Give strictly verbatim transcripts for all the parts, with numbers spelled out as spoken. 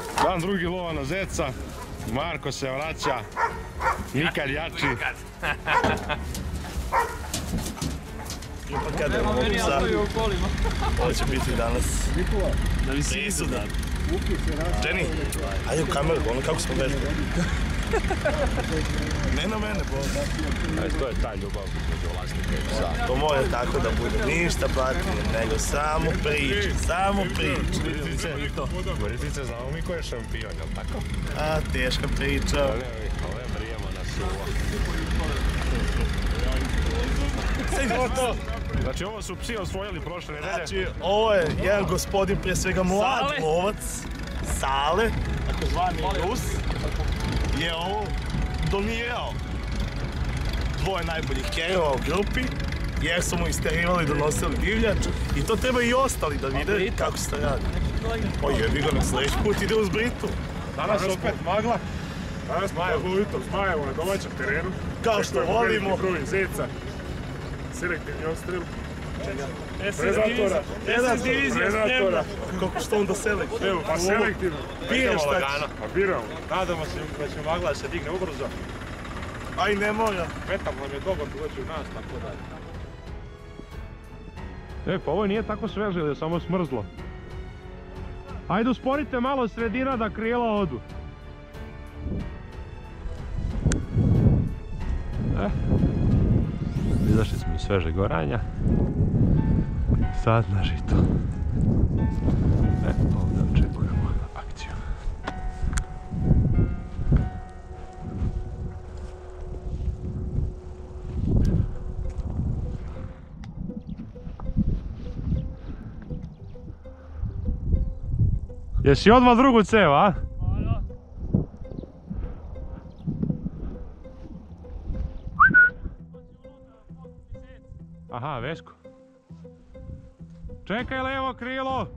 Dan drugi lova na zeca, Marko se vraća, nikad jači. Ipak kada je mogu za... Ovo će biti danas presudan. Jenny, ajde u kameru, ono kako smo vežbali. Ne na mene, bo. To je ta ljubav među vlasnika i psa. To mora tako da bude, ništa patrije, nego samo priče, samo priče. Gorizice, znamo mi ko je šampion, jel tako? A, teška priča. Ove vrijemo na suvo. Znači ovo su psi osvojili prošle nedelje. Znači ovo je jedan gospodin, prije svega mlad lovac, Sale, tako zvani Rus, je ovo donirao dvoje najboljih kerova u grupi, jer su mu isterivali i donosili divljač i to treba i ostali da vide kako se to radi. O jebi ga, na sljedeći put ide uz Britu. Danas opet magla. Danas Majevo, Zmajevo na domaćem terenu. Kao što volimo. Broj zeca, selektivni odstrel. Predatora. Jedan divizija spremna. Kako što onda selektivno? Evo, pa selektivno. Piješ šta ćeš? Pa biramo. Nadamo se da će magla se digne ubrzo. Aj ne mora. Metal nam je dobar doći u nas, tako da. E, pa ovo nije tako sveže, je samo smrzlo. Ajde usporite malo sredina da krila odu. E, izašli smo iz svežeg oranja. Sad na žito. E, ovdje očekujemo akciju. Jesi odmah drugu cev, a? Aha, Vesko. Čekaj levo krilo!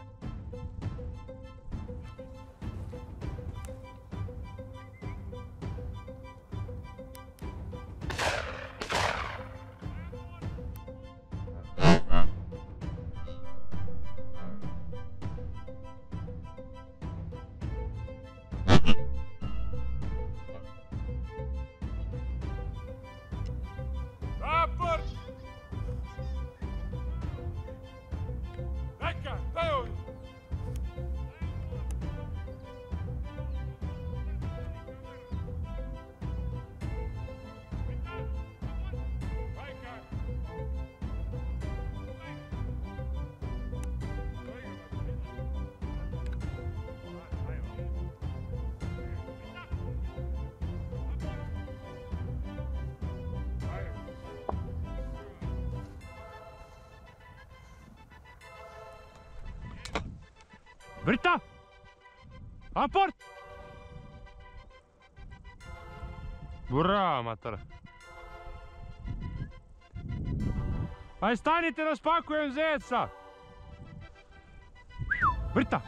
Brita! Aport! Bravo, mater! Aj stanite da spakujem zeca! Brita!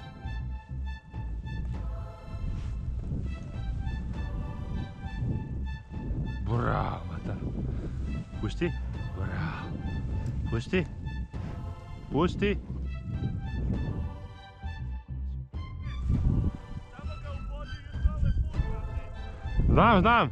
Bravo, mater! Pusti! Bravo! Pusti! Pusti! Znam, znam!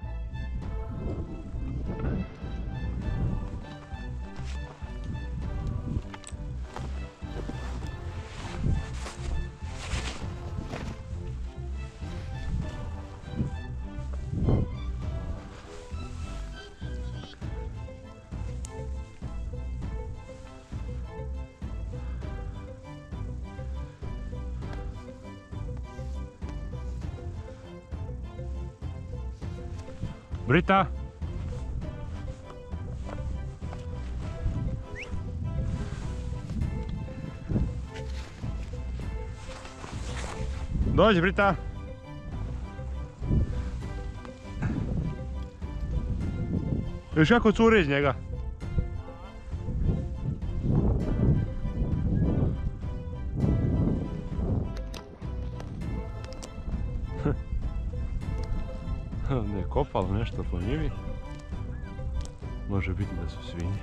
Brita! Dođi, Brita! Viš kako curi iz njega? Da je kopalo nešto po njivi. Može biti da su svinje.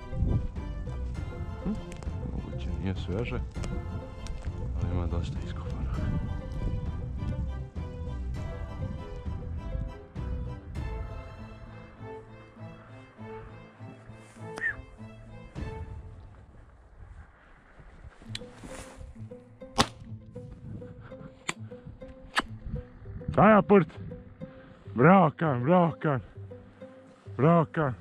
Hm? Moguće nije sveže, ali ima dosta iskopano. Daj aport! Bravo Kan, bravo Kan! Bravo Kan!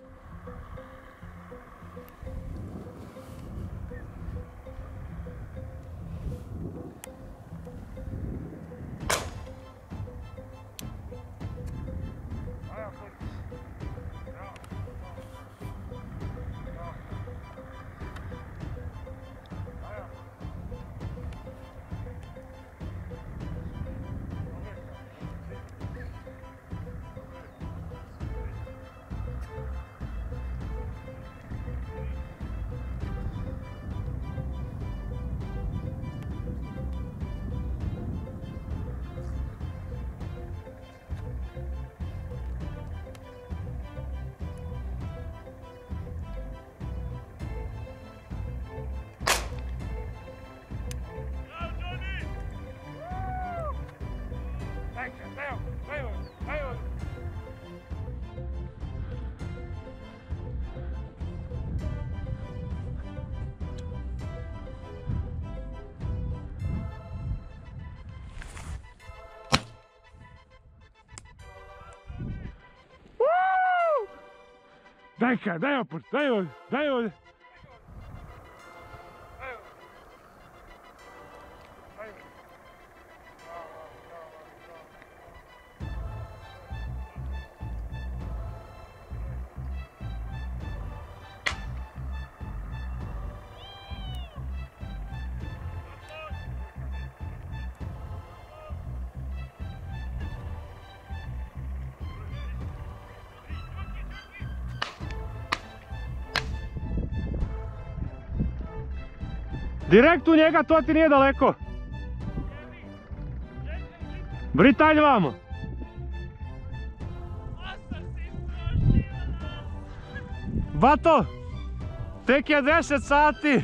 Daj Kan, daj aport, daj ovdje, daj ovdje! Direkt u njega, to ti nije daleko. Britalj vamo. Bato, tek je deset sati.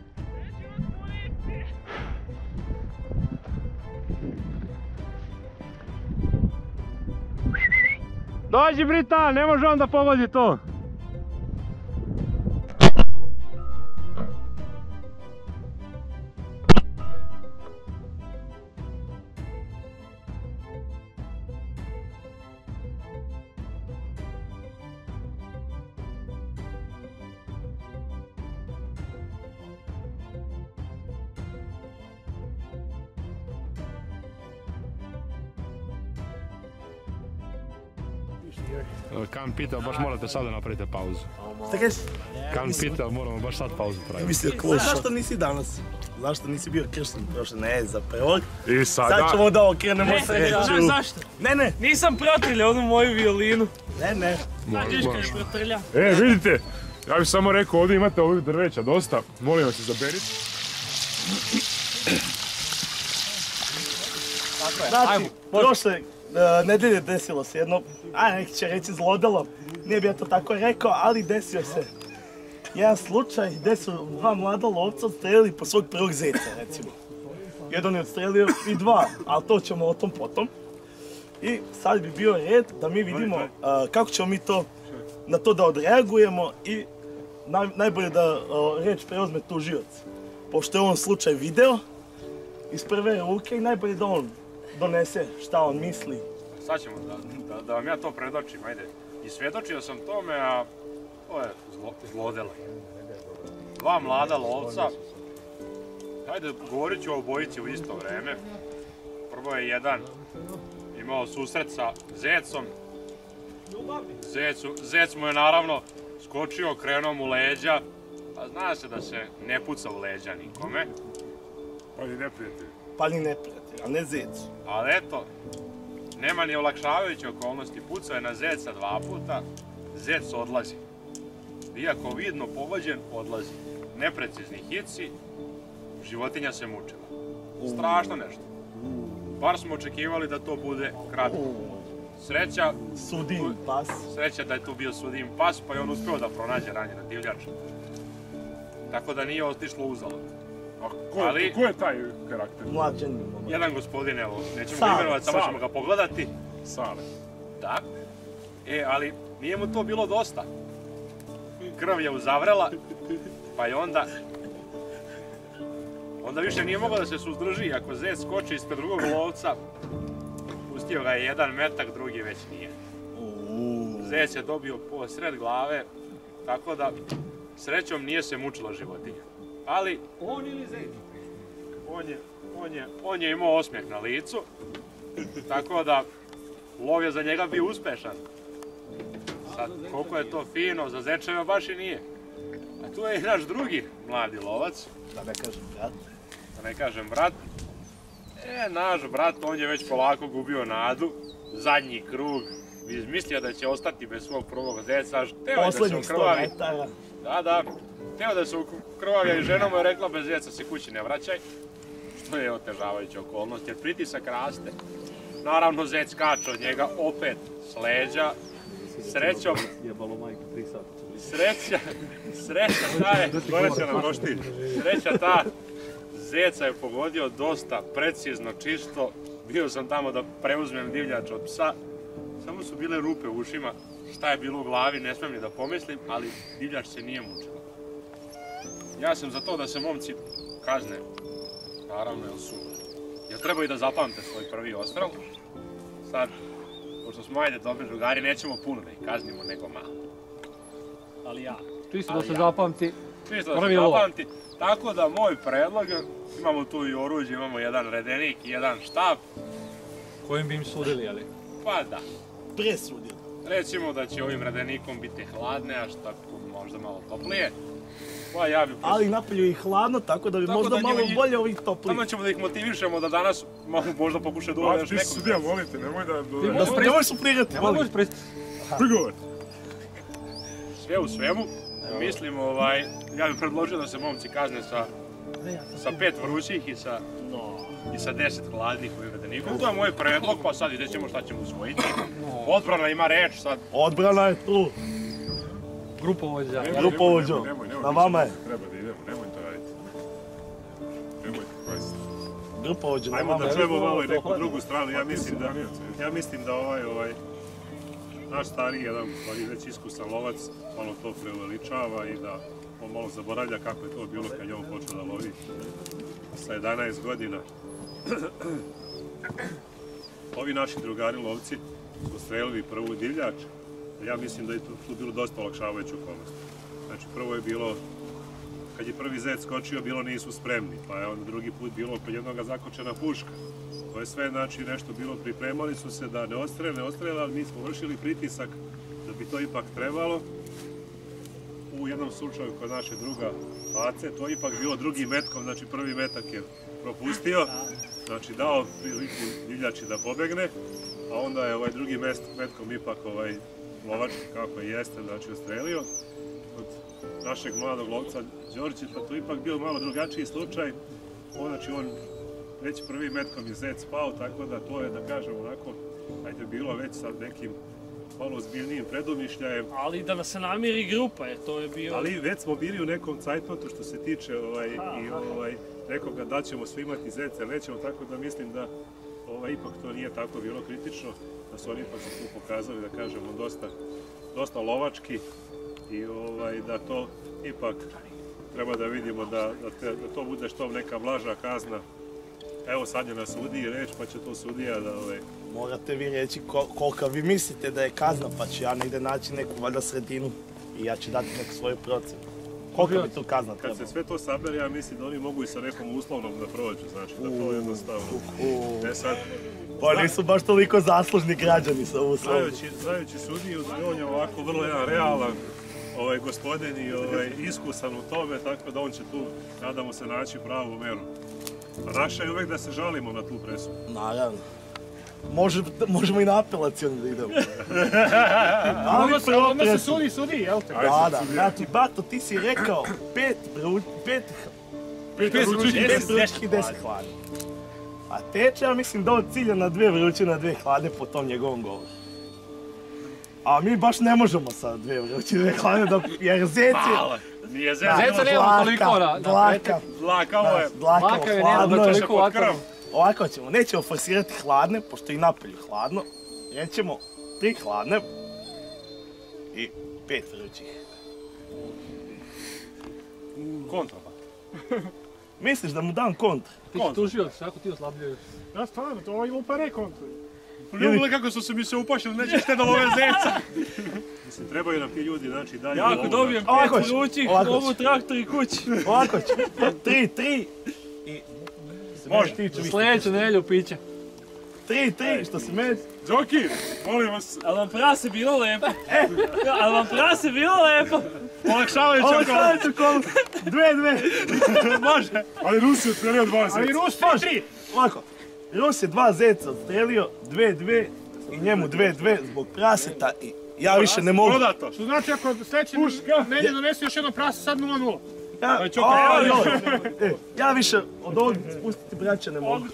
Dođi Britalj, ne može on da pogodi to. Kan pitao, baš morate sada napravite pauzu. Šta kažeš? Kan pitao, moramo baš sad pauzu praviti. Mislio, zašto nisi danas? Zašto nisi bio kršten prošle? Ne, za prvog. I sada... Sad ćemo da okrenemo sreću. Znaš zašto? Ne, ne. Nisam protrljao onu moju violinu. Ne, ne. Znaš kad je protrlja? E, vidite, ja bih samo rekao, ovdje imate ovih drveća dosta. Molim vas, izaberite. Znači, prošle nedelje desilo se jedno, a neki će reći zlodelo, nije bi ja to tako rekao, ali desio se jedan slučaj gdje su dva mlada lovca odstrelili po svog prvog zeca, recimo. Jedan je odstrelio i dva, ali to ćemo o tom potom. I sad bi bio red da mi vidimo kako ćemo mi to, na to da odreagujemo i najbolje da reč preuzme tužioc. Pošto je on slučaj video iz prve ruke i najbolje da on donese šta on misli. Sad ćemo da, da, da vam ja to predočim, ajde. I svjedočio sam tome, a to je zlo, zlodelo. Dva mlada lovca, ajde govorit ću o obojici u isto vreme. Prvo je jedan imao susret sa zecom. Zecu, zec mu je naravno skočio, krenuo mu leđa, a zna se da se ne puca u leđa nikome. Pa ni neprijatelj. Pa ni neprijatelj, a ne zecu. Ali eto, nema ni olakšavajuće okolnosti, pucao je na zeca dva puta, zec odlazi. Iako vidno pogođen, odlazi. Neprecizni hici, životinja se mučila. Strašno nešto. Bar smo očekivali da to bude kratko. Sreća... Sudin pas. Sreća da je tu bio Sudin pas, pa je on uspio da pronađe ranjena divljača. Tako da nije otišlo uzalud. A ko, Ali, ko je taj karakter? Mlađan. Jedan gospodin, evo, nećemo ga imenovati, samo ćemo ga pogledati. Sale. Da. E, ali nije mu to bilo dosta. Krv je uzavrela, pa je onda... Onda više nije mogao da se suzdrži, ako zec skoči ispred drugog lovca, Pustio ga je jedan metak, drugi već nije. Zec je dobio po sred glave, tako da srećom nije se mučila životinja. Ali on ili zec? On je, on je, on je imao osmijeh na licu, tako da lov je za njega bio uspešan. Sad, koliko je to fino, za zečeva baš i nije. A tu je i naš drugi mladi lovac. Da ne kažem brat. Da ne kažem brat. E, naš brat, on je već polako gubio nadu. Zadnji krug. Izmislio da će ostati bez svog prvog zeca. Teo je da se ukrvavi. Da, da. Teo da se ukrvavi i žena mu je rekla bez zeca se kući ne vraćaj. Što je otežavajuća okolnost jer pritisak raste. Naravno zec skače od njega opet s leđa. Srećom, sreća, sreća ta je, sreća ta, zeca je pogodio dosta precizno, čisto, bio sam tamo da preuzmem divljač od psa, samo su bile rupe u ušima, šta je bilo u glavi ne smijem ni da pomislim, ali divljač se nije mučila. Ja sam za to da se momci kazne, naravno jer su, jer trebaju da zapamte svoj prvi odstrel, sad, pošto smo ajde dobri drugari, nećemo puno da ih kaznimo, nego malo. Ali ja. Čisto da se zapamti. Čisto da se zapamti. Tako da moj predlog, imamo tu i oruđe, imamo jedan redenik i jedan štab. Kojim bi im sudili, ali? Pa da. Presudili. Recimo da će ovim redenikom biti hladne, a štabkom možda malo toplije. Pa ja bi... Ali napolju i hladno, tako da bi možda malo bolje ovih toplih. Tamo ćemo da ih motivišemo da danas možda pokušaju da ulove još nekog. Ti si sudija, molim te, nemoj da... Nemoj su prigati, molim. Prigovor. Sve u svemu, mislim, ovaj, ja bih predložio da se momci kazne sa, sa pet vrućih i sa, i sa deset hladnih ovim redenikom. To je moj predlog, pa sad vidjet ćemo šta ćemo usvojiti. Odbrana ima reč sad. Odbrana je tu. Grupovođa. Grupovođa. Na vama je. Treba da idemo, nemoj to raditi. Nemoj to raditi. Grupovođa na Ajmo vama je. da čujemo malo i neku drugu stranu. Ja mislim da, ja mislim da ovaj, ovaj, naš stariji jedan, ali već iskusan lovac, malo to preuveličava i da on malo zaboravlja kako je to bilo kad je on počeo da lovi sa jedanaest godina. Ovi naši drugari lovci su streljali prvu divljač. Ja mislim da je tu bilo dosta olakšavajuće okolnosti. Znači prvo je bilo, kad je prvi zec skočio, bilo nisu spremni, pa je onda drugi put bilo kod jednoga zakočena puška. To je sve znači nešto bilo, pripremali su se da ne ostrele, ne ostrele, ali mi smo vršili pritisak da bi to ipak trebalo. U jednom slučaju kod naše druga Ace, to je ipak bilo drugi metkom, znači prvi metak je propustio, znači dao priliku divljači da pobegne, a onda je ovaj drugi metkom ipak ovaj lovački kako i jeste, znači ostrelio. Od našeg mladog lovca Đorđeta to ipak bio malo drugačiji slučaj, znači on već prvi metkom je zec pao, tako da to je, da kažem onako, ajde bilo već sa nekim malo zbiljnijim predumišljajem. Ali da nas se namiri grupa, jer to je bio... Ali već smo bili u nekom cajtnotu što se tiče ovaj, i ovaj, nekoga da ćemo svi imati zece, nećemo, tako da mislim da ovaj, ipak to nije tako bilo kritično, da su oni ipak se tu pokazali, da kažemo, dosta, dosta lovački i ovaj, da to ipak treba da vidimo da, da, te, da to bude što neka blaža kazna. Evo sad je na sudiji reč, pa će to sudija da... Ovaj... Morate vi reći kolika vi mislite da je kazna, pa ću ja negdje naći neku valjda sredinu i ja ću dati neku svoju procenu. Kolika bi tu kazna trebala? Kad se sve to sabere, ja mislim da oni mogu i sa nekom uslovnom da prođu, znači da to jednostavno... Ne sad... Pa nisu baš toliko zaslužni građani sa uslovnom. Znajući sudiju, on je ovako vrlo jedan realan ovaj, gospodin i ovaj, iskusan u tome, tako da on će tu, nadamo se, naći pravu meru. A naša je uvek da se žalimo na tu presudu. Naravno. Može, možemo i na apelacionu da idemo. Ovo se sudi, sudi, jel te? Da, da. Znači, Bato, ti si rekao pet pet vrućih i deset hladnih. A Teče, ja mislim da ovo cilja na dve vruće, na dve hladne po tom njegovom govoru. A mi baš ne možemo sa dve vruće, dve hladne, jer zec je... Nije zec. Zeca nema toliko na... Dlaka. Dlakavo je. Dlakavo, hladno je. Toliko vatano. Ovako ćemo, nećemo forsirati hladne, pošto je i napolju hladno. Nećemo tri hladne i pet vrućih. Kontra pa. Misliš da mu dam kontra? Ti si tužio, kako ti oslabljuješ? Da, stvarno, to ovaj lupa ne kontra. Ljubile kako su se mi se upašili, neće šte da love zeca. Mislim, trebaju nam ti ljudi, znači dalje... Jako dobijem Ovako pet će, vrućih, ovako mogu će. traktor i kući. Ovako će. Tri, tri. I... Može. Sljedeću nelju piće. Tri, tri, što si meni... Džoki, molim vas. Ali vam prase bilo lepo. Ali vam prase bilo lepo. Olakšavajuća Ovo okolnost. stavite kolo. Dve, dve. Može. Ali Rus je odstrelio dva zeca. Ali Rus tri, tri. Ovako. Rus je dva zeca odstrelio, dve, dve. I njemu dve, dve zbog praseta. I ja više ne mogu. Prodato. Što znači ako sljedeći meni donesi još jedno prase, sad nula nula. Ja, Aj, čuka, o, evo, joj. E, ja više od ovog spustiti braća ne mogu.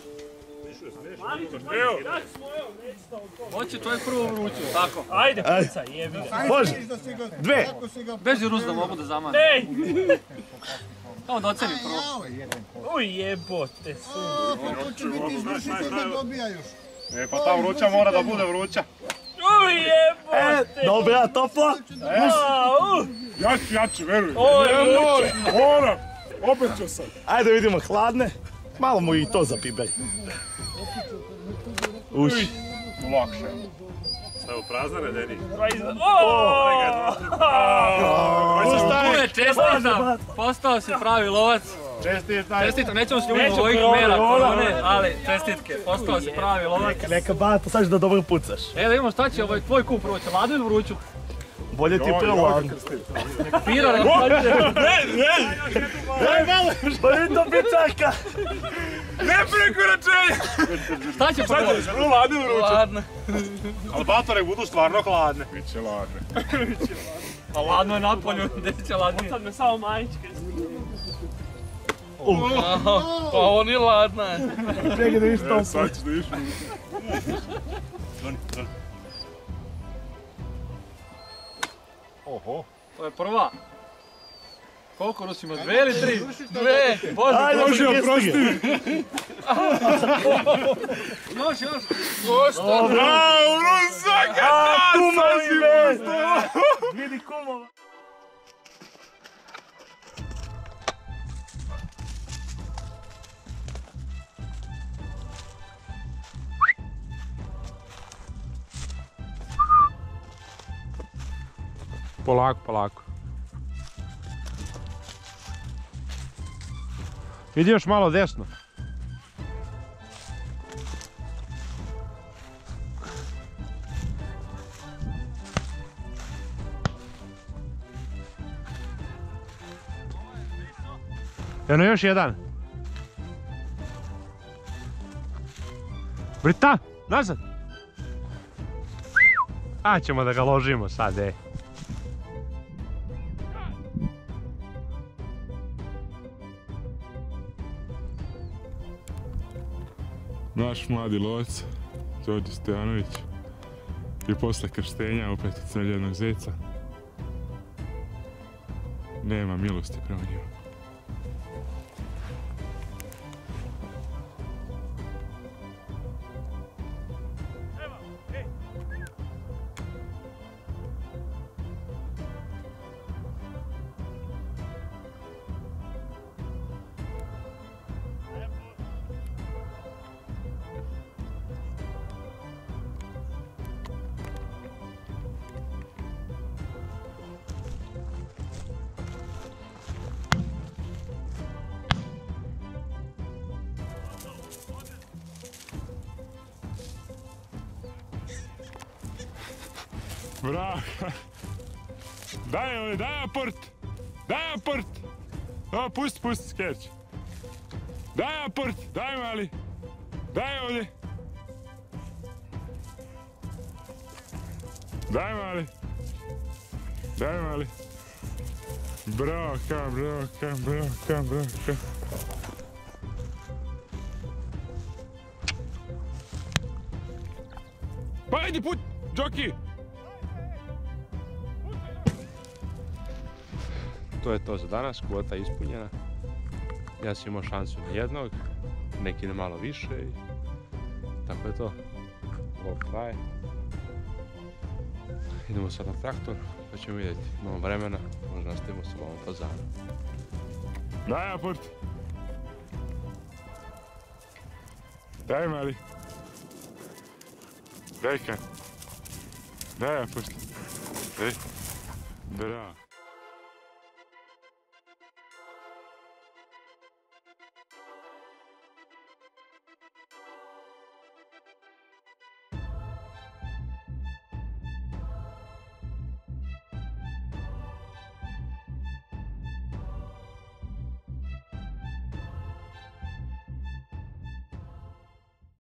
Hoće tvoj prvo vruću. Tako. Ajde, pucaj, jebi ga. Može. Dve. Beži Rus da mogu da zamane. Ej! Samo doceni prvo. Uj, jebote su. E, pa ta vruća mora da bude vruća. Uj, jebote. E, dobra, topla. Au! Jači, jači, veruj. Ovo je vruće. Moram. Opet ću sam. Ajde vidimo hladne. Malo mu i to zapibaj. Uši. Lakše. Stavu prazna redeni. Bude, čestitam. Postao si pravi lovac. Čestitaj. Čestitam, nećemo s ljubim Neću ovih korone, mera korone. korone, ali čestitke. Postao si pravi lovac. Neka bata, sad ću da dobro pucaš. E, da vidimo šta će ovaj tvoj kup proći, ladnu ili vruću? Bolje ti je prvo ladno. Pira, nek pađe. Daj malo, pa vidi to pičaka. Ne prekoračenja! Šta će prvo? Prvo ladne vruće. Ladno. Albatore budu stvarno hladne. Biće ladne. A ladno je napolju, gdje će ladnije? Sad me samo majičke. Pa ovo nije ladna. Čekaj da viš to. E, sad ćeš da viš. Oho. To je prva. Koliko Rus ima? Dve ili tri? Dve! Bože, Ajde, Bože, Bože, oprosti mi. još, još! Bravo, Rusaka! A, kumovi me! Vidi kumova. Polako, polako. Idi još malo desno. Eno još jedan. Brita, nazad. A ćemo da ga ložimo sad, ej. Naš mladi lovac, Đorđe Stojanović, je posle krštenja opet odstrelio jednog zeca. Nema milosti prema njima. Bravo! Daj ovdje, daj aport! Daj aport! O, pusti, pusti skerć. Daj aport, daj mali! Daj ovdje! Daj mali! Daj mali! Bravo, kam, bravo, kam, bravo, kam, bravo, kam. Pa ajde put, Džoki! To je to za danas, kvota je ispunjena. Ja sam imao šansu na jednog, neki na malo više i tako je to. Ovo traje. Idemo sad na traktor, pa ćemo vidjeti. Imamo vremena, možda nastavimo sa ovom pazarom. Daj aport! Daj mali! Daj kan. Daj ja pusti. Ej. Bravo.